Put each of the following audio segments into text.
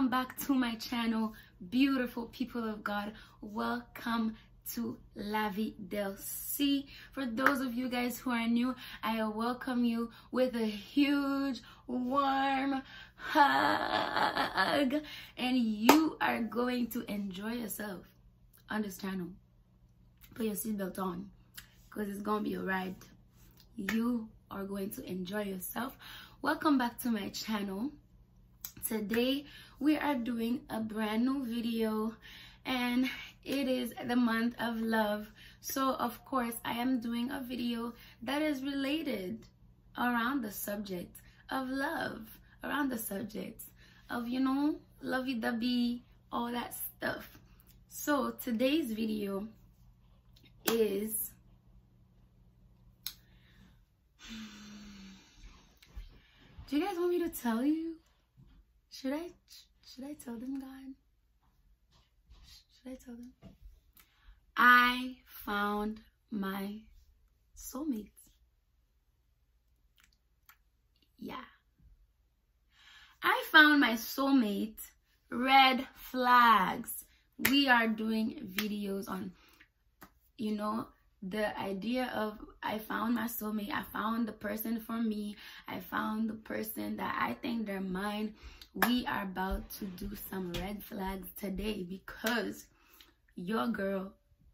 welcome back to my channel, beautiful people of God. Welcome to La Vie del C. For those of you guys who are new, I welcome you with a huge warm hug, and you are going to enjoy yourself on this channel. Put your seatbelt on because it's gonna be a ride. You are going to enjoy yourself. Welcome back to my channel. Today we are doing a brand new video, and it is the month of love. So of course I am doing a video that is related around the subject of love, around the subject of, you know, lovey-dovey, all that stuff. So today's video is do you guys want me to tell you? Should I tell them, God? Should I tell them? I found my soulmate. Yeah. I found my soulmate. Red flags. We are doing videos on, you know, the idea of I found my soulmate. I found the person for me. I found the person that I think they're mine. We are about to do some red flags today because your girl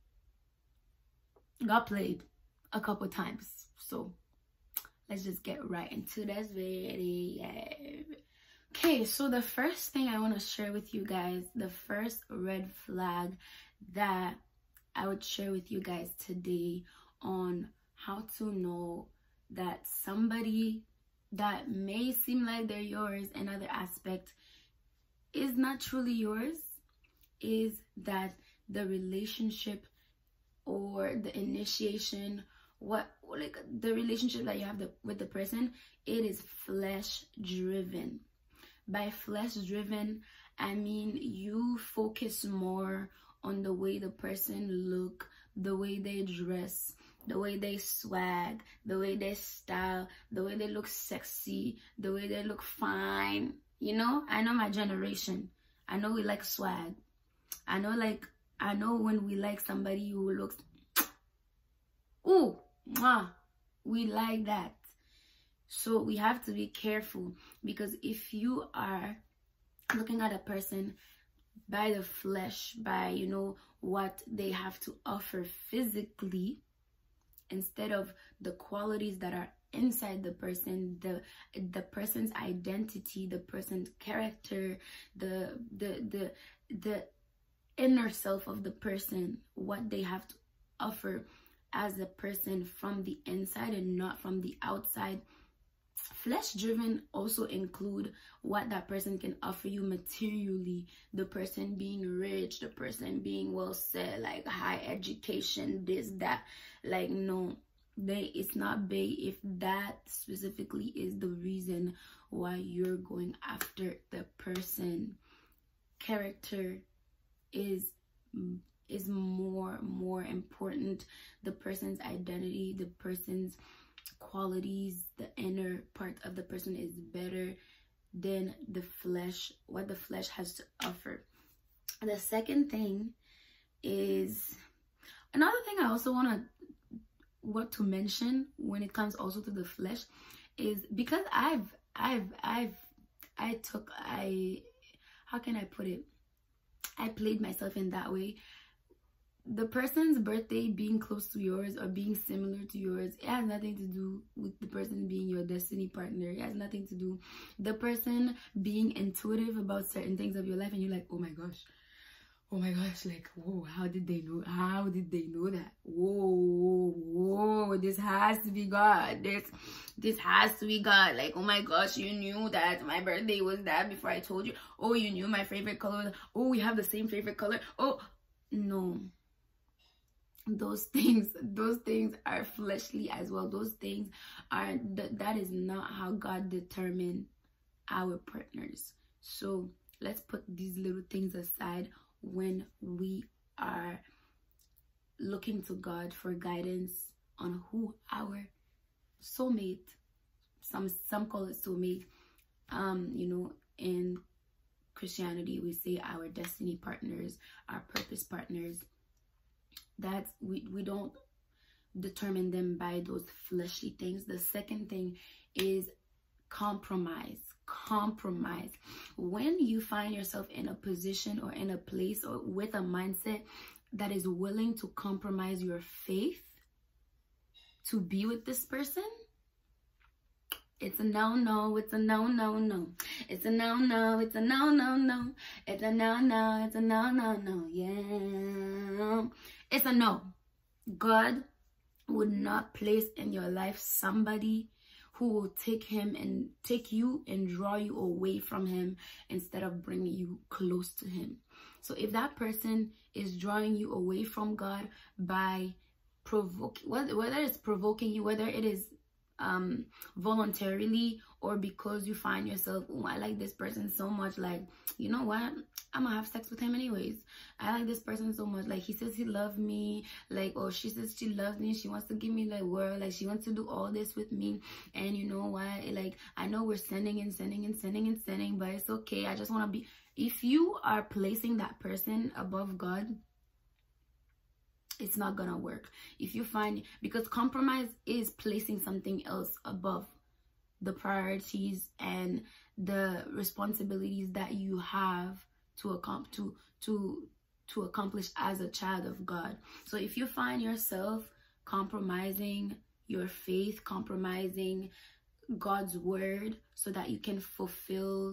got played a couple times. So let's just get right into this video. Okay, so the first thing I want to share with you guys, the first red flag that I would share with you guys today on how to know that somebody that may seem like they're yours in other aspect is not truly yours, is that the relationship or the initiation, the relationship that you have with the person, it is flesh driven. By flesh driven, I mean you focus more on the way the person look, the way they dress, the way they swag, the way they style, the way they look sexy, the way they look fine. You know, I know my generation. I know we like swag. I know when we like somebody who looks, ooh, mwah, we like that. So we have to be careful, because if you are looking at a person by the flesh, by, you know, what they have to offer physically, instead of the qualities that are inside the person, the person's identity, the person's character, the inner self of the person, what they have to offer as a person from the inside and not from the outside. Flesh driven also include what that person can offer you materially, the person being rich, the person being well set, like high education, this, that. Like, no, it's not big if that specifically is the reason why you're going after the person. Character is more important. The person's identity, the person's qualities, the inner part of the person is better than the flesh, what the flesh has to offer. The second thing is, another thing I also want to mention when it comes also to the flesh is, because how can I put it, I played myself in that way. The person's birthday being close to yours or being similar to yours, it has nothing to do with the person being your destiny partner. It has nothing to do the person being intuitive about certain things of your life, and you're like, oh my gosh, like, whoa, how did they know that? Whoa, this has to be God. This has to be God. Like, oh my gosh, you knew that my birthday was that before I told you. Oh, you knew my favorite color. Oh, we have the same favorite color. Oh, no. Those things are fleshly as well. Those things are, that is not how God determined our partners. So let's put these little things aside when we are looking to God for guidance on who our soulmate, some call it soulmate, you know, in Christianity, we say our destiny partners, our purpose partners. That's we don't determine them by those fleshly things. The second thing is compromise. Compromise. When you find yourself in a position or in a place or with a mindset that is willing to compromise your faith to be with this person, it's a no-no, it's a no-no-no. It's a no-no, it's a no-no-no. It's a no-no, it's a no-no-no. Yeah. It's a no. God would not place in your life somebody who will take you and draw you away from him instead of bringing you close to him. So if that person is drawing you away from God by provoking, whether it's provoking you, whether it is voluntarily or because you find yourself, oh, I like this person so much, like, you know what, I'm gonna have sex with him anyways. I like this person so much, like, he says he loves me, like, or she says she loves me, she wants to give me the world, like, she wants to do all this with me, and you know what, like, I know we're sending, but it's okay, I just want to be. If you are placing that person above God, it's not gonna work. If you find, because compromise is placing something else above the priorities and the responsibilities that you have to accomplish as a child of God. So if you find yourself compromising your faith, compromising God's word so that you can fulfill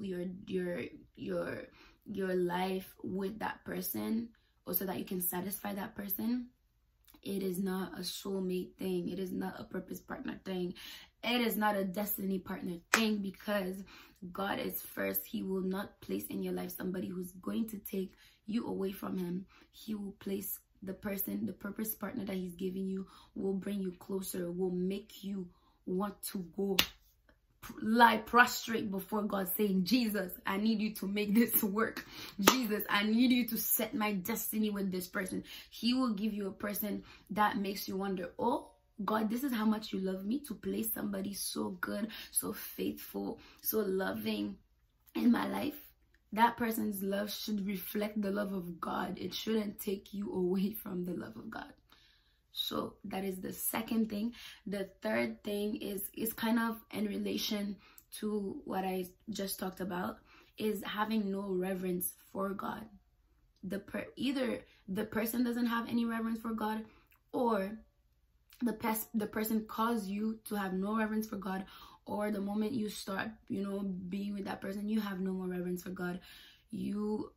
your life with that person, or so that you can satisfy that person, it is not a soulmate thing. It is not a purpose partner thing. It is not a destiny partner thing, because God is first. He will not place in your life somebody who's going to take you away from him. He will place the person, the purpose partner that he's giving you will bring you closer, will make you want to go lie prostrate before God, saying, Jesus, I need you to make this work. Jesus, I need you to set my destiny with this person. He will give you a person that makes you wonder, oh God, this is how much you love me, to place somebody so good, so faithful, so loving in my life. That person's love should reflect the love of God. It shouldn't take you away from the love of God. So that is the second thing. The third thing is kind of in relation to what I just talked about, is having no reverence for God. Either the person doesn't have any reverence for God, or the person caused you to have no reverence for God, or the moment you start, you know, being with that person, you have no more reverence for God. You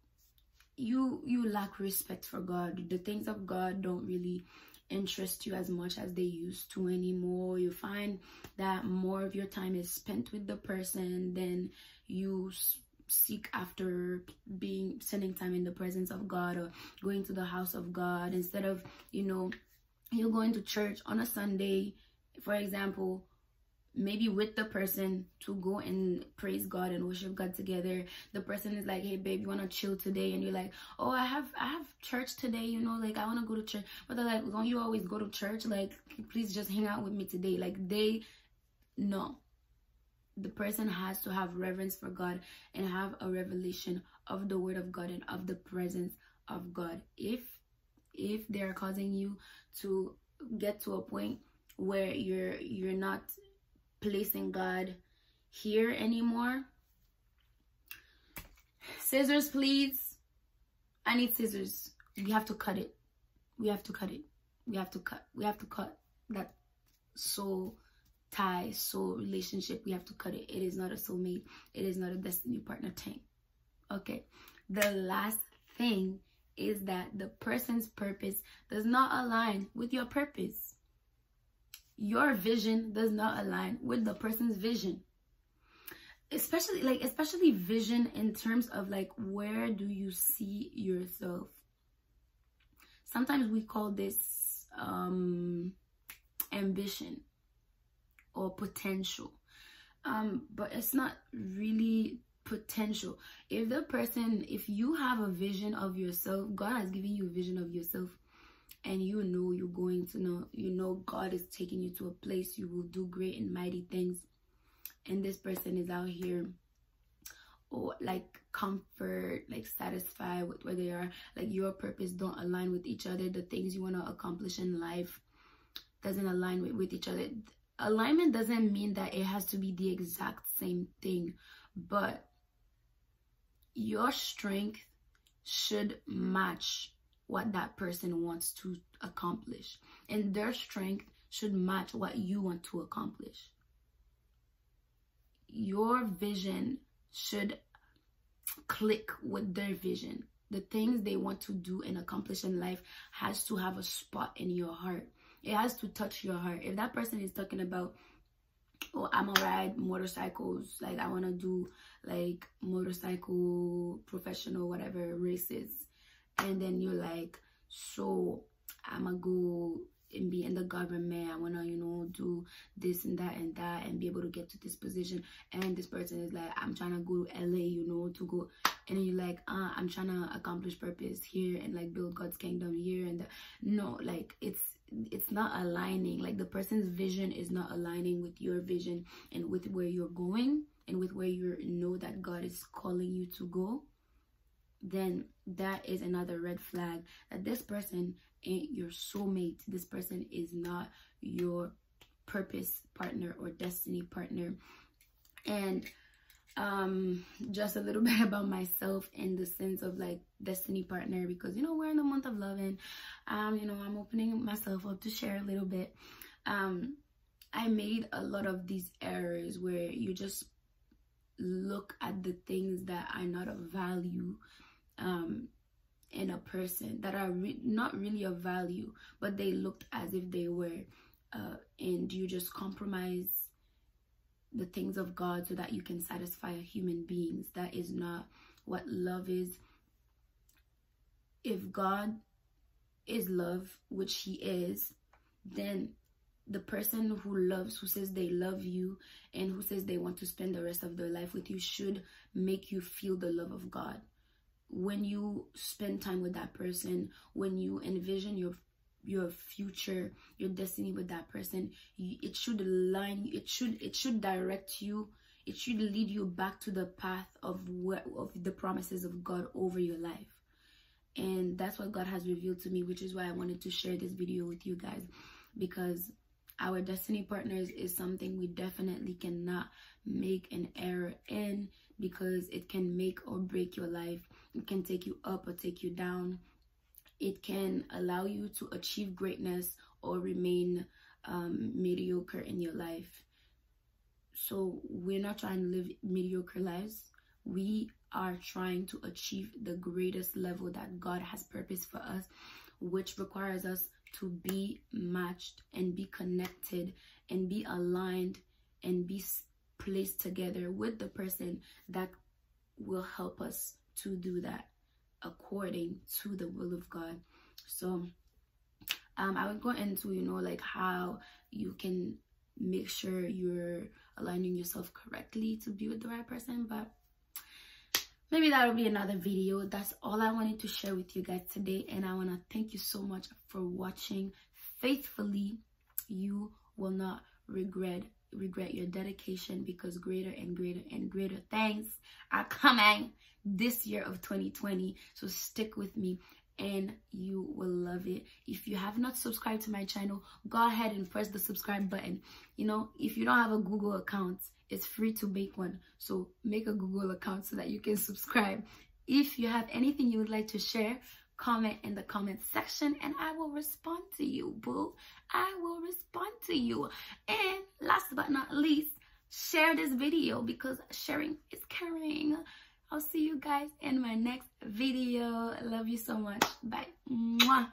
lack respect for God. The things of God don't really interest you as much as they used to anymore. You find that more of your time is spent with the person than you seek after spending time in the presence of God or going to the house of God. Instead of, you know, you're going to church on a Sunday, for example, maybe with the person to go and praise God and worship God together. The person is like, hey babe, you want to chill today? And you're like, oh, I have church today, you know, like I want to go to church. But they're like, don't you always go to church? Like, please just hang out with me today. Like, no. The person has to have reverence for God and have a revelation of the word of God and of the presence of God. If they are causing you to get to a point where you're not placing God here anymore, scissors please. I need scissors. We have to cut it. We have to cut it. We have to cut that soul tie, soul relationship. We have to cut it. It is not a soulmate. It is not a destiny partner thing. Okay. The last thing is that the person's purpose does not align with your purpose. Your vision does not align with the person's vision. Especially vision in terms of like, where do you see yourself? Sometimes we call this ambition or potential, but it's not really potential. If you have a vision of yourself, God has given you a vision of yourself, and you know you're going to know, you know God is taking you to a place you will do great and mighty things, and this person is out here or like comfort, like satisfied with where they are, like your purpose don't align with each other, the things you want to accomplish in life doesn't align with each other. Alignment doesn't mean that it has to be the exact same thing, but your strength should match what that person wants to accomplish, and their strength should match what you want to accomplish. Your vision should click with their vision. The things they want to do and accomplish in life has to have a spot in your heart. It has to touch your heart. If that person is talking about, oh, I'm gonna ride motorcycles, like I want to do like motorcycle professional whatever races, and then you're like, so I'm gonna go and be in the government, I want to, you know, do this and that and be able to get to this position, and this person is like, I'm trying to go to LA, you know, to go, and then you're like, I'm trying to accomplish purpose here and like build God's kingdom here, and no, like it's not aligning. Like the person's vision is not aligning with your vision and with where you're going and with where you know that God is calling you to go. Then that is another red flag that this person ain't your soulmate. This person is not your purpose partner or destiny partner. And just a little bit about myself in the sense of like destiny partner, because you know we're in the month of love, and you know, I'm opening myself up to share a little bit. I made a lot of these errors where you just look at the things that are not of value in a person, that are not really of value, but they looked as if they were, and you just compromise the things of God so that you can satisfy human beings. That is not what love is. If God is love, which he is, then the person who loves, who says they love you and who says they want to spend the rest of their life with you, should make you feel the love of God. When you spend time with that person, when you envision your future, your destiny with that person, it should align, it should direct you, it should lead you back to the path of the promises of God over your life. And that's what God has revealed to me, which is why I wanted to share this video with you guys, because our destiny partners is something we definitely cannot make an error in, because it can make or break your life. It can take you up or take you down. It can allow you to achieve greatness or remain mediocre in your life. So we're not trying to live mediocre lives. We are trying to achieve the greatest level that God has purposed for us, which requires us to be matched and be connected and be aligned and be placed together with the person that will help us to do that according to the will of God. So I would go into, you know, like how you can make sure you're aligning yourself correctly to be with the right person, but maybe that'll be another video. That's all I wanted to share with you guys today, and I want to thank you so much for watching faithfully. You will not regret your dedication, because greater and greater and greater things are coming this year of 2020. So stick with me and you will love it. If you have not subscribed to my channel, go ahead and press the subscribe button. You know, if you don't have a Google account, it's free to make one. So make a Google account so that you can subscribe. If you have anything you would like to share, comment in the comment section and I will respond to you, boo. I will respond to you. And last but not least, share this video, because sharing is caring. I'll see you guys in my next video. I love you so much. Bye. Mwah.